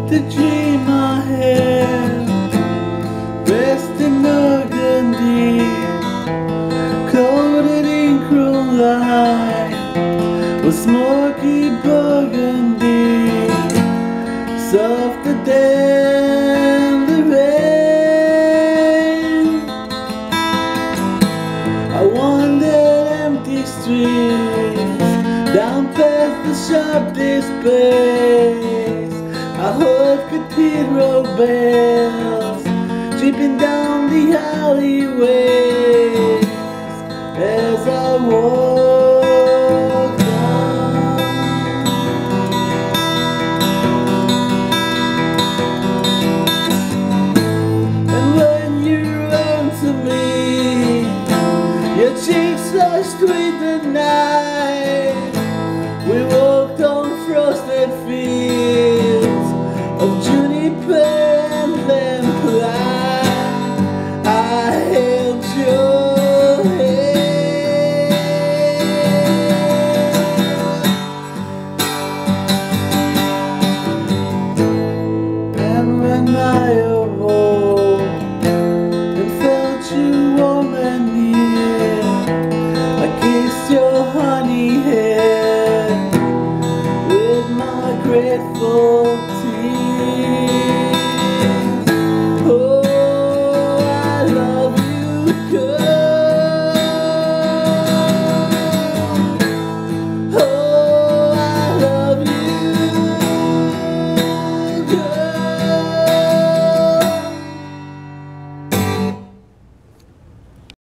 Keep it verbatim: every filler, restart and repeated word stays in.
the dream I had, rest in burgundy, coated in chrome light, with smoky burgundy, softer than the rain. I wandered empty streets, down past the sharp space. I heard cathedral bells creeping down the alleyways as I walked down. And when you ran to me, your cheeks flushed with the night. We walked on frosted fields of juniper and lamplight. I held your hand, and when I awoke and felt you warm and near, I kissed your honey hair with my grateful